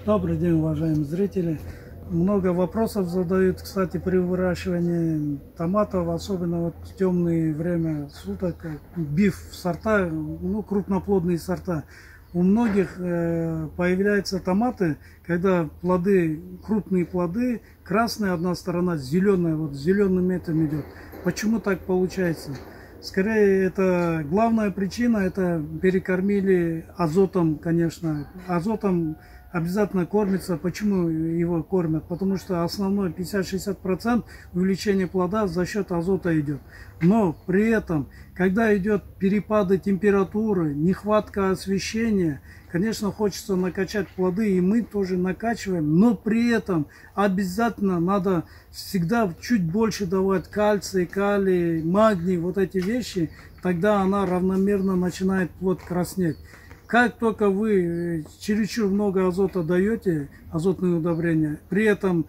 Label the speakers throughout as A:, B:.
A: Добрый день, уважаемые зрители. Много вопросов задают, кстати, при выращивании томатов, особенно вот в темное время суток, биф сорта, крупноплодные сорта. У многих появляются томаты, когда плоды, крупные плоды, красная одна сторона, зеленая, вот зеленым этим идет. Почему так получается? Скорее, это главная причина, это перекормили азотом, конечно. Азотом обязательно кормится. Почему его кормят? Потому что основной 50-60% увеличения плода за счет азота идет. Но при этом, когда идет перепады температуры, нехватка освещения, конечно, хочется накачать плоды, и мы тоже накачиваем, но при этом обязательно надо всегда чуть больше давать кальций, калий, магний, вот эти вещи, тогда она равномерно начинает плод краснеть. Как только вы чересчур много азота даете, азотные удобрения, при этом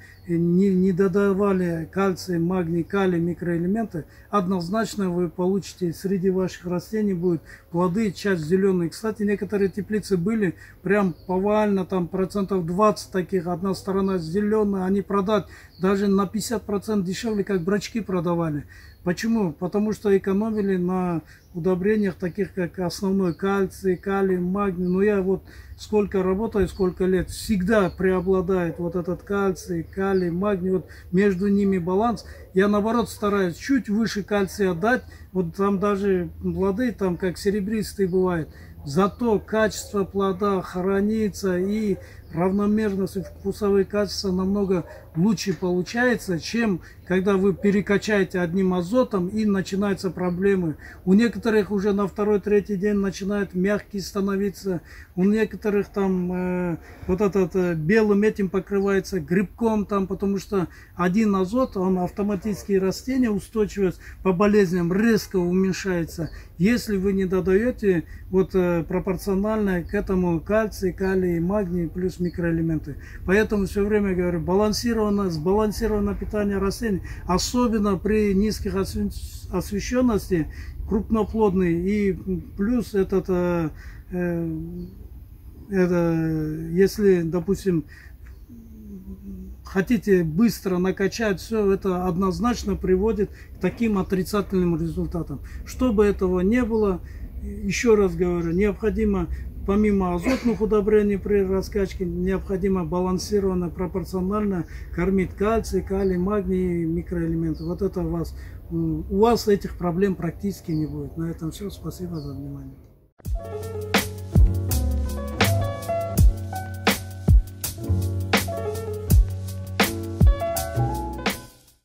A: не додавали кальций, магний, калий, микроэлементы, однозначно вы получите среди ваших растений будут плоды, часть зеленые. Кстати, некоторые теплицы были прям повально, там процентов 20 таких, одна сторона зеленая, они продать даже на 50% дешевле, как брачки продавали. Почему? Потому что экономили на удобрениях, таких как основной кальций, калий, магний. Но я вот сколько работаю, сколько лет, всегда преобладает вот этот кальций, калий, магний. Вот между ними баланс. Я наоборот стараюсь чуть выше кальция отдать. Вот там даже плоды, там как серебристые бывают. Зато качество плода хранится и равномерность и вкусовые качества намного лучше получается, чем когда вы перекачаете одним азотом и начинаются проблемы. У некоторых уже на второй-третий день начинают мягкие становиться, у некоторых там вот этот белым этим покрывается грибком, там, потому что один азот, он автоматически растения устойчивость по болезням резко уменьшается, если вы не додаете вот пропорционально к этому кальций, калий, магний плюс микроэлементы. Поэтому все время говорю, сбалансированное питание растений, особенно при низких освещенности, крупноплодный, и плюс если, допустим, хотите быстро накачать все, это однозначно приводит к таким отрицательным результатам. Чтобы этого не было, еще раз говорю, необходимо помимо азотных удобрений при раскачке, необходимо балансированно, пропорционально кормить кальций, калий, магний, микроэлементы. Вот это у вас этих проблем практически не будет. На этом все. Спасибо за внимание.